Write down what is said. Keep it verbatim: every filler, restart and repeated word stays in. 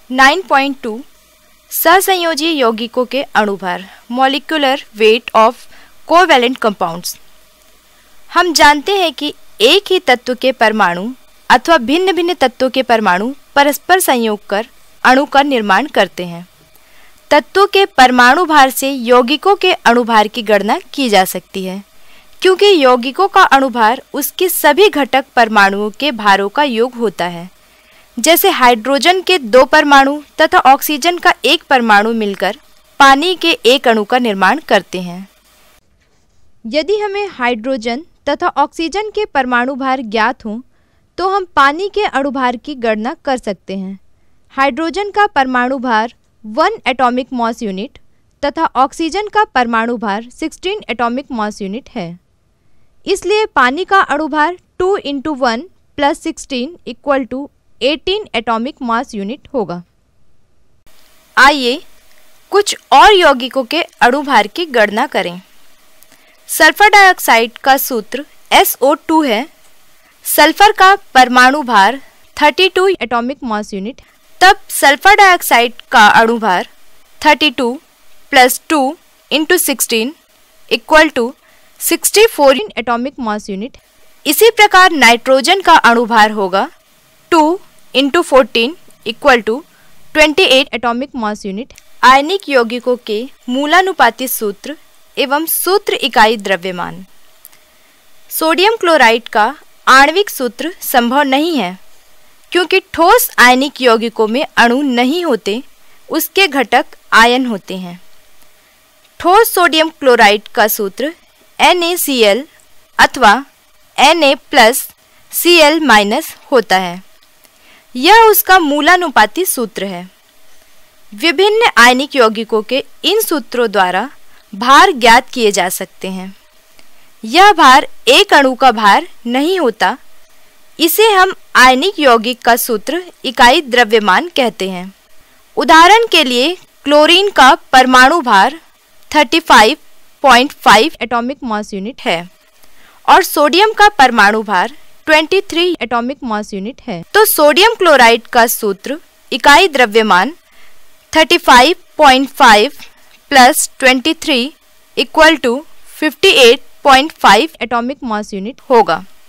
Nine point two सहसंयोजी यौगिकों के अणुभार, molecular weight of covalent compounds. हम जानते हैं कि एक ही तत्व के परमाणु अथवा भिन्न भिन्न तत्वों के परमाणु परस्पर संयोग कर अणु का निर्माण करते हैं। तत्वों के परमाणु भार से यौगिकों के अणुभार की गणना की जा सकती है, क्योंकि यौगिकों का अणुभार उसके सभी घटक परमाणुओं के भारों का योग होता है। जैसे हाइड्रोजन के दो परमाणु तथा ऑक्सीजन का एक परमाणु मिलकर पानी के एक अणु का निर्माण करते हैं। यदि हमें हाइड्रोजन तथा ऑक्सीजन के परमाणु भार ज्ञात हों तो हम पानी के अणुभार की गणना कर सकते हैं। हाइड्रोजन का परमाणु भार वन एटॉमिक मॉस यूनिट तथा ऑक्सीजन का परमाणु भार सिक्सटीन एटॉमिक मॉस यूनिट है। इसलिए पानी का अणुभार two into one plus sixteen equal to eighteen atomic mass unit होगा। आइए कुछ और यौगिकों के अणुभार की गणना करें। सल्फर डाइऑक्साइड का सूत्र एस ओ टू है। सल्फर का परमाणु भार thirty two atomic mass unit, तब सल्फर डाइऑक्साइड का अणुभार thirty two plus two into sixteen equal to sixty four atomic mass unit. इसी प्रकार नाइट्रोजन का अणुभार होगा two into fourteen equal to twenty eight atomic mass unit. आयनिक यौगिकों के मूलानुपाती सूत्र एवं सूत्र इकाई द्रव्यमान। सोडियम क्लोराइड का आणविक सूत्र संभव नहीं है, क्योंकि ठोस आयनिक यौगिकों में अणु नहीं होते, उसके घटक आयन होते हैं। ठोस सोडियम क्लोराइड का सूत्र एन ए सी एल अथवा N A plus C L minus होता है। यह उसका मूलानुपाती सूत्र है। विभिन्न आयनिक यौगिकों के इन सूत्रों द्वारा भार ज्ञात किए जा सकते हैं। यह भार एक अणु का भार नहीं होता, इसे हम आयनिक यौगिक का सूत्र इकाई द्रव्यमान कहते हैं। उदाहरण के लिए क्लोरीन का परमाणु भार thirty five point five atomic mass unit है और सोडियम का परमाणु भार twenty three atomic mass unit है। तो सोडियम क्लोराइड का सूत्र इकाई द्रव्यमान thirty five point five plus twenty three equal to fifty eight point five atomic mass unit होगा।